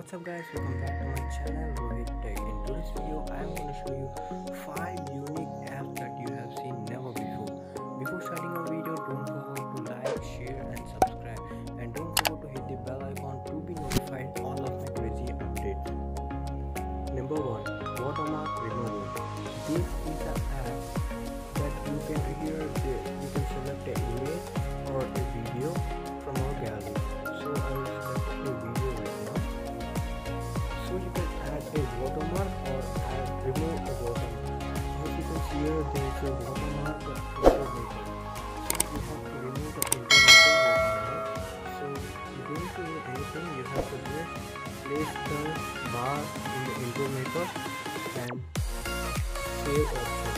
What's up guys, welcome back to my channel Rohit Tech. In today's video I am going to show you 5 unique apps that you have seen never before. Before starting our video, don't forget to like, share and subscribe, and don't forget to hit the bell icon to be notified all of my crazy updates. Number 1. Watermark Removal. This is an app that you can select an image or a video from our gallery. So I will select a video right now. So you can add a watermark or remove a watermark. As you can see here, there is a watermark information. So you have to remove the information watermark. So you don't do anything, you have to just place the bar in the informator and save option.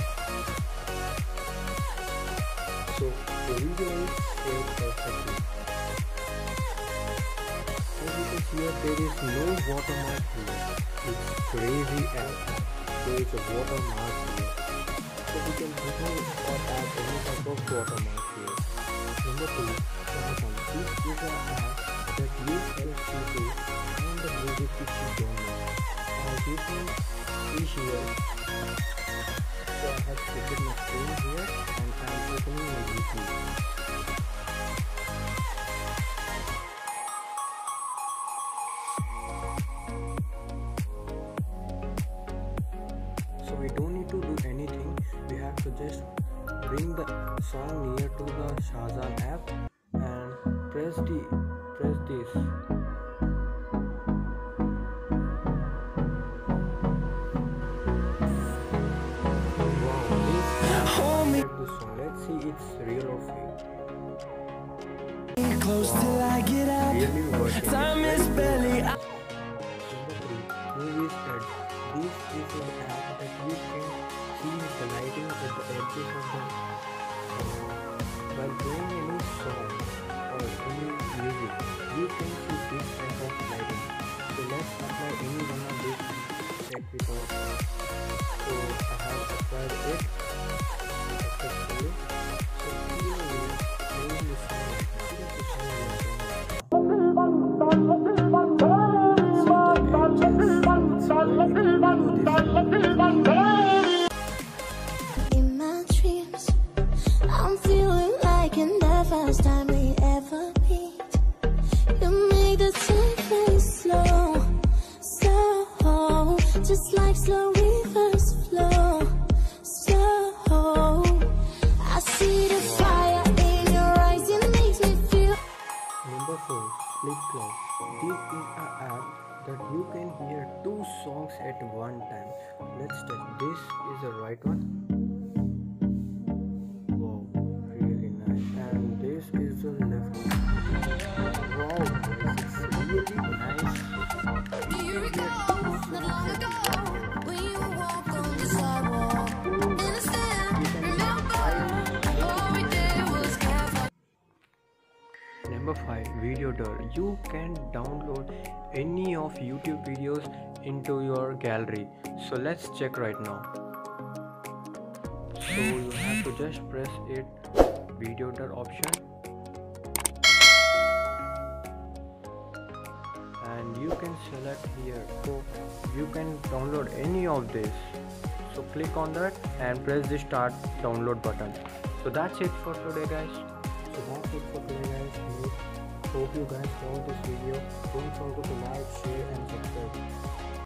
So the video is saved perfectly. As you can see here, there is no watermark here. It's crazy app. There is a watermark here. So we can remove or add any type of watermark here. Number 2, Shazam. This is an app that uses electricity and the music which you don't know. As you can see here, so I have created my screen here and I am opening my YouTube. So we don't need to do anything, we have to just bring the song near to the Shazam app and press this. Let's see it's real or fake. Close till I get up. Really working. Time is barely up. Number 3, Movies Ads. This is an app that you can see the lighting at the edges of the while playing any song or any music. You can see this type of lighting. So let's apply any one of these. Check it out. So I have applied it successfully. So here we play the song right now. See the song we are playing right now. In my dreams, I'm feeling like in the first time we ever meet. You make the time play slow, slow, just like slow reverse flow. Slow, I see the fire in your eyes, it makes me feel. Number 4, Flip Cloud. This is an app that you can hear 2 songs at one time. Let's test. This is the right one. Wow, really nice. And this is the left one. Wow, this is really nice. Do you recall not long ago when you walked on the sidewalk? Remember, all we did was careful. Number 5, Video Dirt. You can download any of YouTube videos into your gallery. So let's check right now. So you have to just press it, Video Dirt option, and you can select here. So you can download any of this. So click on that and press the start download button. So that's it for today guys. Hope you guys found this video. Don't forget to like, share and subscribe.